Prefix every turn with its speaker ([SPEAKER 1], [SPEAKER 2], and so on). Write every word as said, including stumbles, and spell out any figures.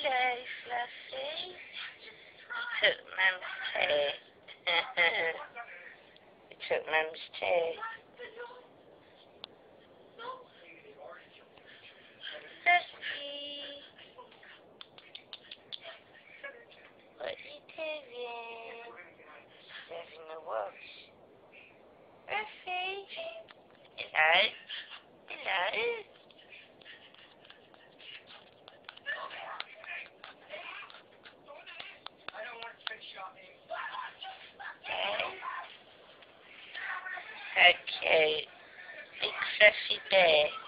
[SPEAKER 1] Okay, Fluffy. I took Mum's tea. I took Mum's tea. Fluffy. What are you doing? Having a wash. Fluffy. Hello. Hello. Okay. Big fluffy bear.